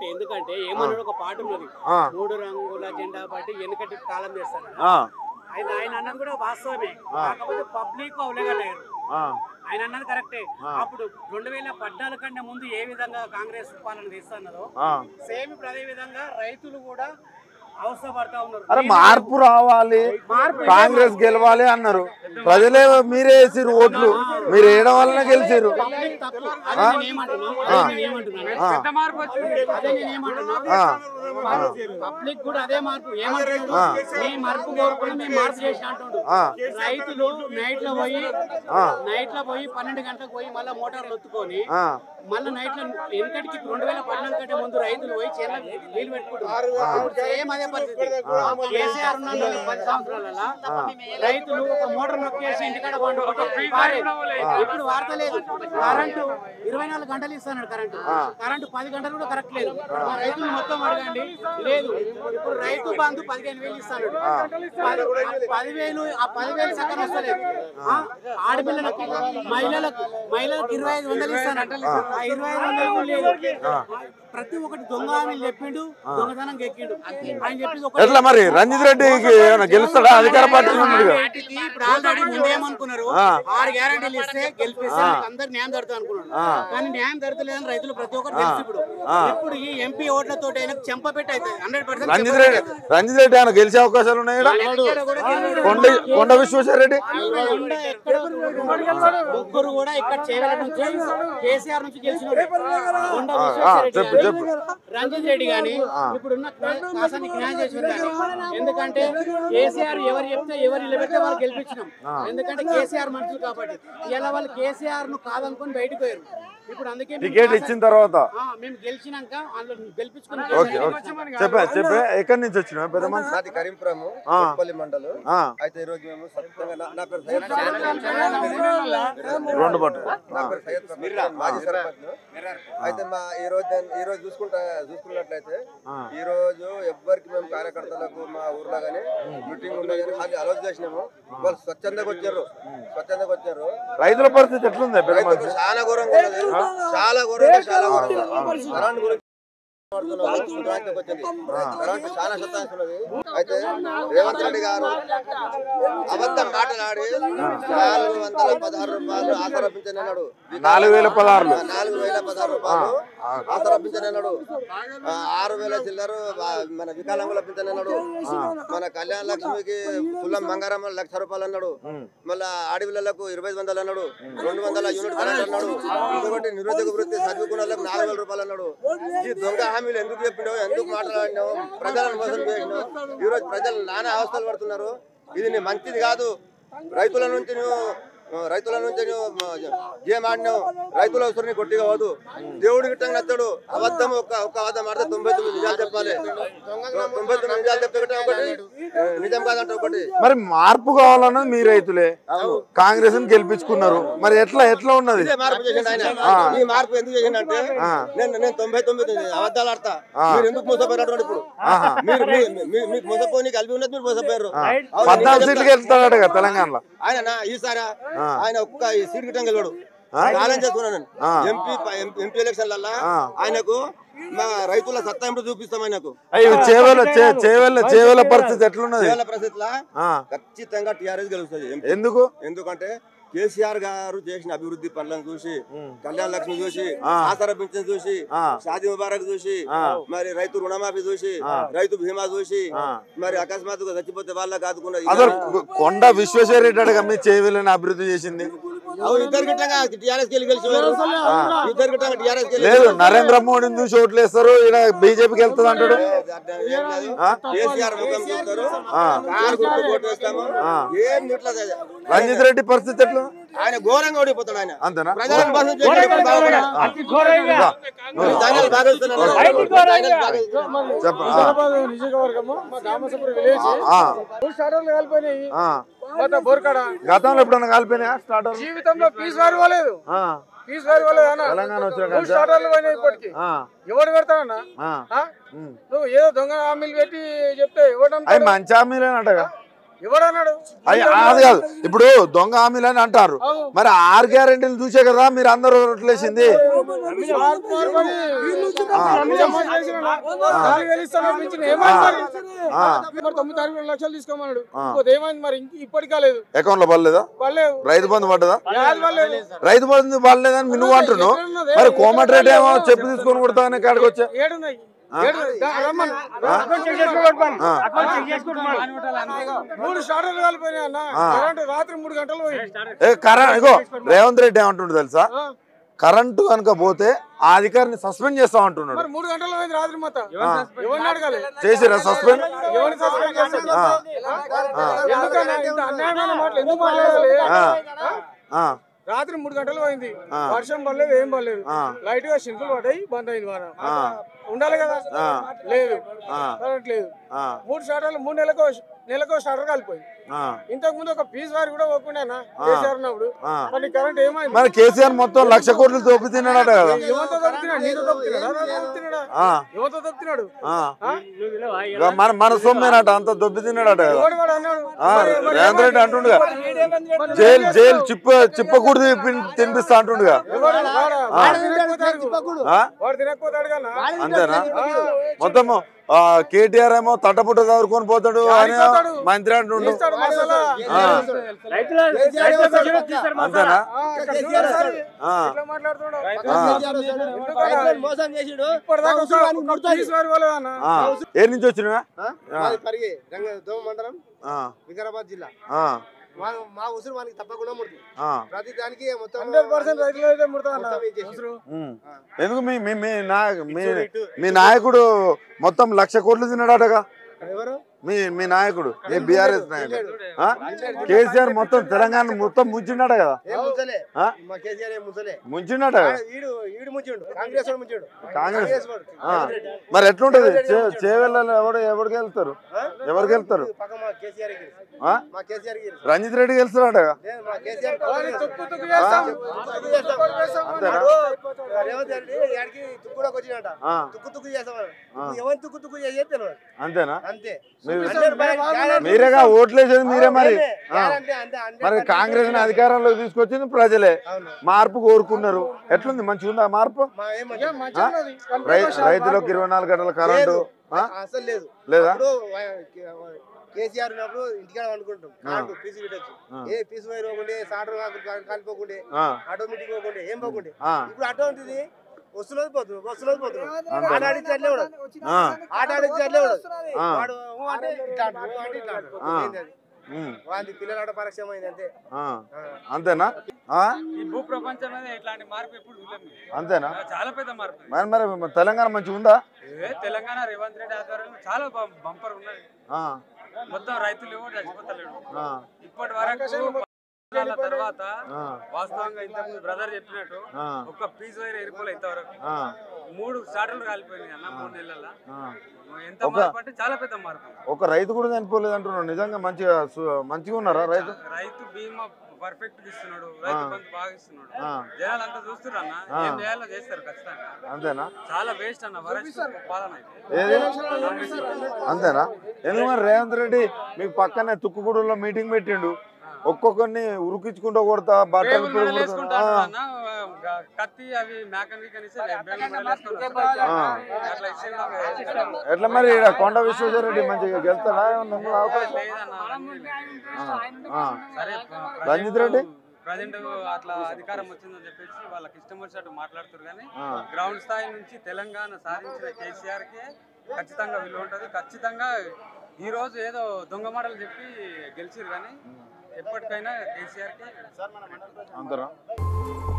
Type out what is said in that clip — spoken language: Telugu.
ఎందుకంటే ఏమన్నాడు ఒక పాట ఉన్నది, 3 రంగుల జెండా పట్టి వెనుకటి కాలం చేస్తాడు. ఆయన అన్నది కూడా వాస్తవమే, కాకపోతే పబ్లిక్ అవలేగలేరు. ఆయన అన్నది కరెక్టే. అప్పుడు 2014 కంటే ముందు ఏ విధంగా కాంగ్రెస్ పాలన తీస్తున్నదో సేమ్ ఇప్పుడు అదే విధంగా రైతులు కూడా అవసరపడతా ఉన్నారు. అరే మార్పు రావాలి, కాంగ్రెస్ గెలవాలి అన్నారు ప్రజలే. మీరే వేసిరు ఓట్లు, మీరు వేయడం వల్లనే గెలిచిరు. పబ్లిక్ కూడా అదే మార్పు మార్పు కోరుకుని మేము మార్పు చేసి అంటుండు. రైతులు నైట్ లో పోయి 12 గంటలకు పోయి మళ్ళీ మోటార్లు ఒత్తుకొని మళ్ళీ నైట్ లో వెనకటికి 2014 కంటే ముందు రైతులు పోయి చేల నీళ్లు పెట్టుకుంటారు. సేమ్ అదే పరిస్థితి. కేసీఆర్ ఉన్న 10 సంవత్సరాల రైతులు ఒక మోటార్ నొక్కేసి ఇంటికాడ పండు ఇప్పుడు వార్త లేదు. కరెంటు 24 గంటలు ఇస్తున్నాడు. కరెంటు 10 గంటలు కూడా కరెక్ట్ లేదు. రైతులు మొత్తం అడగండి, లేదు. ఇప్పుడు రైతు బంధు 15,000 ఇస్తాడు. 10,000 ఆ 10,000 సగం వస్తలేదు. ఆడపిల్లలకు మహిళలకు 2,500 ఇస్తాడు. ఆ 2,500 లేదు. ప్రతి ఒక్కటి దొంగ అని చెప్పిండు, దొంగతనం ఎక్కిండు. ఆయన చెప్పింది ఎట్లా మరి రంజిత్ రెడ్డికి గెలుస్తాడా? అధికార పార్టీ ఇప్పుడు ఆల్రెడీ ముందేమనుకున్నారు, 6 గ్యారెంటీలు ఇస్తే గెలిపిస్తే అందరు న్యాయం జరుగుతుంది అనుకున్నారు. కానీ న్యాయం జరుగుతలేదని రైతులు ప్రతి ఒక్కరు తెలుసు. ఇప్పుడు ఈ ఎంపీ ఓట్లతో చెంప పెట్టి అయితే 100% రంజిత్ రెడ్డి ఆయన గెలిచే అవకాశాలు ఉన్నాయి. కొండ విశ్వేశ్వర రెడ్డి ముగ్గురు కూడా ఇక్కడ చేయగల నుంచి కేసీఆర్ నుంచి గెలిచిన రంజిత్ రెడ్డి గాని ఇప్పుడున్న కాసానికి న్యాయం చేసింది. ఎందుకంటే కేసీఆర్ ఎవరు చెప్తే ఎవరు నిలబెడితే వాళ్ళు గెలిపించినాం. ఎందుకంటే కేసీఆర్ మనుషులు కాబట్టి. ఇలా వాళ్ళు కేసీఆర్ ను కాదనుకుని బయటకు పోయారు. ఇప్పుడు అందుకే టికెట్ ఇచ్చిన తర్వాత మేము గెలిచినాక గెలిపించుకుని చెప్పే ఎక్కడి నుంచి వచ్చిన పెద్ద మనిషి కరీంపురం మండలం. అయితే ఈ రోజు మేము నా పేరు మాజీ సర్పంచ్. అయితే మా ఈ రోజు చూసుకున్నట్లయితే ఈ రోజు ఎవ్వరికి మేము కార్యకర్తలకు మా ఊర్లో గానీ మీటింగ్ ఉన్నా కానీ అది అలౌట్ చేసినాము. వాళ్ళు స్వచ్ఛందంగా వచ్చారు. రైతుల పరిస్థితి ఎట్లుంది? చాలా ఘోరంగా ఉన్నది, చాలా ఘోరంగా కరెంట్ గురించి కరెంట్ చాలా సత్తాస్తున్నది. అయితే రేవంత్ రెడ్డి గారు అబద్ధం మాటలాడి 416 రూపాయలు ఆసరపించనన్నాడు. 4,016 రూపాయలు ఆసరపించనన్నాడు. 6,000 చిల్లరు మన వికలాంగుల పింఛనన్నాడు. మన కళ్యాణ లక్ష్మికి తులం బంగారం 1,00,000 రూపాయలు అన్నాడు. మళ్ళా ఆడపిల్లలకు 2,500 అన్నాడు. 200 యూనిట్ కరెంట్ అన్నాడు. ఇంకొకటి నిరుద్యోగ వృత్తి చదువుకున్న వాళ్ళకి 4,000 రూపాయలు అన్నాడు. ఈ దొంగ హామీలు ఎందుకు చెప్పినావు, ఎందుకు మాట్లాడినావు, ప్రజలను మోసం చేసినావు. ఈ రోజు ప్రజలు నానా అవస్థలు పడుతున్నారు. ఇది మంచిది కాదు. రైతుల నుంచి నువ్వు గేమ్ ఆడినావు. రైతుల అవసరం కొట్టిగా పోదు. దేవుడి గిట్టంగా నచ్చడు. అబద్ధం ఒక్క అబద్ధం ఆడితే 99 నిజాలు చెప్పాలి. 99 నిజాలు చెప్తే ఒకటి నిజం కాదంటే ఒకటి. మరి మార్పు కావాలన్నది మీ రైతులే కాంగ్రెస్ ని గెలిపించుకున్నారు. మరి ఎట్లా ఉన్నది మార్పు చేసిండు ఆయన? ఈ మార్పు ఎందుకు చేసిండంటే నేను 99 అబద్ధాలు ఆడతా, మీరు ఎందుకు మోసపోయినటువంటి ఇప్పుడు మీకు మోసపోయి కలిపి ఉన్నది, మీరు మోసపోయారు. 14 సీట్లకి వెళ్తాడట తెలంగాణలో ఆయన. ఈసారి ఆయన ఒక్క సీట్ గిట్టం గెలవడు. ఛాలెంజ్ చేస్తున్నాను. ఎంపీ ఎలక్షన్లలో ఆయనకు మా రైతుల సత్తా ఏమిటో చూపిస్తాం ఆయనకు. చేవల పరిస్థితి ఎట్లున్నది? పరిస్థితిలో ఖచ్చితంగా టీఆర్ఎస్ గెలుస్తుంది. ఎందుకంటే కేసీఆర్ గారు చేసిన అభివృద్ధి పనులను చూసి, కళ్యాణ లక్ష్మి చూసి, ఆసరా పింఛన్ చూసి, షాదీ ముబారక్ చూసి, మరి రైతు రుణమాఫీ చూసి, రైతు బీమా చూసి, మరి అకస్మాత్తుగా చచ్చిపోతే వాళ్ళకి ఆదుకున్నది. కొండ విశ్వేశ్వర రెడ్డి మీ చేవలని అభివృద్ధి చేసింది. లేదు, నరేంద్ర మోడీని చూసి ఓట్లు వేస్తారు, ఇలా బీజేపీకి వెళ్తుంది అంటాడు. రంజిత్ రెడ్డి పరిస్థితి ఎట్లా? ఆయన ఘోరంగా ఓడిపోతాడు. ఆయన అంతేనా? గతంలో ఎప్పుడన్నా కాలిపోయినా స్టార్టర్? జీవితంలో పీస్ వారి పోలేదు. తెలంగాణ ఇప్పటికి ఎవడు పెడతాడన్నా? నువ్వు ఏదో దొంగ హామీలు పెట్టి చెప్తే మంచి హామీలేనటగా. ఎవడన్నాడు అది కాదు ఇప్పుడు దొంగ హామీలు అని అంటారు మరి 6 గ్యారెంటీలు చూసే కదా మీరు అందరూ ఓట్లేసింది 9 లక్షలు తీసుకోమన్నాడు ఏమైంది మరి ఇప్పటికి కాలేదు అకౌంట్ లో పడలేదా రైతు బంధు పడ్డదా రైతు బంధు పడలేదని నువ్వు అంటున్నావు మరి కోమటిరెడ్డి ఏమో చెప్పు తీసుకొని కొడతానే కాడికి వచ్చా ఏడున్నాయి 3 స్టార్టర్లు కలిపోయినాయి అన్న కరెంట్ రాత్రి 3 గంటలు ఇగో రేవంత్ రెడ్డి ఏమంటుండు తెలుసా కరెంటు కనుక పోతే ఆ అధికారిని సస్పెండ్ చేస్తా అంటున్నాడు 3 గంటలు పోయింది రాత్రి మొత్తం ఎవరిని అడగాలి చేసిరా సస్పెండ్ ఎవరిని సస్పెండ్ చేస్తారు ఎందుకన్నా ఇంత అన్యాయమైన మాటలు ఎందుకు మాట్లాడాలి రాత్రి 3 గంటలు పోయింది వర్షం పడలేదు ఏం పడలేదు లైట్ గా సింపుల్ పడ్డాయి బంద్ అయింది వాన ఉండాలి కదా లేదు కరెంట్ లేదు 3 స్టార్టర్లు 3 నెలలకు స్టార్టర్ కలిపోయింది ఇంతకు ముందు ఒక పీస్ వారి కూడా పోకుండా కేసీఆర్ ఉన్నప్పుడు మరి కరెంట్ ఏమైంది మరి కేసీఆర్ మొత్తం 1,00,000 కోట్లు దోపి తిన్నాడట కదా ఎవరితో దొరుకుతున్నాడు నీతో దొరుకుతున్నాడా ఎవరితో దొరుకుతున్నాడు మన సొమ్మేనట అంత దొబ్బి తిన్నాడట కదా అన్నాడు రేవంత్ రెడ్డి అంటుండగా జైలు చిప్పకూడు తినిపిస్తా అంటుండగా వాడు తినకపోతాడు కదా అంతేనా మొత్తం కేటీఆర్ ఏమో తట్టపుట్ట చదువుకొని పోతాడు అని మంత్రి అంటుండు అంతేనా ఏ నుంచి వచ్చినా మండలం వికారాబాద్ జిల్లా మా ఉసురు మనకి తప్పకుండా ముడుతుంది ప్రతి దానికి మొత్తం 100% రైతులు అయితే ముడతా ఎందుకు మీ నాయకుడు మొత్తం 1,00,000 కోట్లు తిన్నాడటగా మీ నాయకుడు మీ బీఆర్ఎస్ నాయకుడు కేసీఆర్ మొత్తం తెలంగాణ మొత్తం ముంచిండట కదా ముంచిండట కాంగ్రెస్ మరి ఎట్లుంటది చేవెళ్ళ ఎవరికి వెళ్తారు ఎవరికి వెళ్తారు రంజిత్ రెడ్డి గెలుస్తారట అంతేనా మీరేగా ఓట్లేసేది మీరే మరి మరి కాంగ్రెస్ ని అధికారంలోకి తీసుకొచ్చింది ప్రజలే మార్పు కోరుకున్నారు ఎట్లుంది మంచిగా ఉందా మార్పు రైతులకు 24 గంటల కరెంటు అసలు లేదు లేదా కేసీఆర్ ఉన్నప్పుడు ఇంటికాడ అనుకుంటాం పీసు వైర్ పోకుండే సాటర్ కాలిపోకుండే ఆటోమేటిక్ పోకుండే ఏం పోకుండే ఇప్పుడు అటువంటిది వస్తున్నది పోతుంది ఆట ఆడితే అట్లే ఉండదు వాడు అంటే వాడి పిల్లల పరిశ్రమ అయింది అంతే అంతేనా ఈ భూ ప్రపంచం మీద ఇట్లాంటి మార్పు ఎప్పుడు చూడలేదు అంతేనా చాలా పెద్ద మార్పు మరి తెలంగాణ మంచిగా ఉందా తెలంగాణ రేవంత్ రెడ్డి ఆధ్వర్యంలో చాలా బంపర్ ఉన్నది మొత్తం రైతులు ఎవరు చచ్చిపోతలేడు ఇప్పటి వరకు తర్వాత వాస్తవంగా ఇంతకుముందు బ్రదర్ చెప్పినట్టు ఒక పీస్ వైర్ ఎరుపులు ఇంతవరకు 3 స్టార్టర్లు కాలిపోయినాయి అన్న 3 నెలల ఎంత మార్పు అంటే చాలా పెద్ద మార్పు ఒక రైతు కూడా చనిపోలేదు అంటున్నాడు నిజంగా మంచిగా ఉన్నారా రైతు బీమా పర్ఫెక్ట్ ఇస్తున్నాడు రైతు బంధు బాగా ఇస్తున్నాడు జనాలు అంతా చూస్తున్నారు అన్న ఏం చేయాలో చేస్తారు ఖచ్చితంగా అంతేనా చాలా వేస్ట్ అన్న వరస్ట్ పాలన అంతేనా ఎందుకంటే రేవంత్ రెడ్డి మీకు పక్కనే తుక్కుగూడలో మీటింగ్ పెట్టిండు ఒక్కొక్కరిని ఉరికించుకుంటూ కొడతా బట్టలు కత్తి అవి ఎట్లా మరి కొండ విశ్వేశ్వరరెడ్డి మంచిగా గెలుస్తాడా రంజిత్ రెడ్డి ప్రజెంట్ అట్లా అధికారం వచ్చిందని చెప్పేసి వాళ్ళకి ఇష్టం వచ్చినట్టు మాట్లాడుతారు కానీ గ్రౌండ్ స్థాయి నుంచి తెలంగాణ సాధించిన కేసీఆర్ కి ఖచ్చితంగా విలువ ఉంటుంది ఖచ్చితంగా ఈ రోజు ఏదో దొంగ మాటలు చెప్పి గెలిచిరు కానీ ఎప్పటికైనా కేసీఆర్ కి అంతరా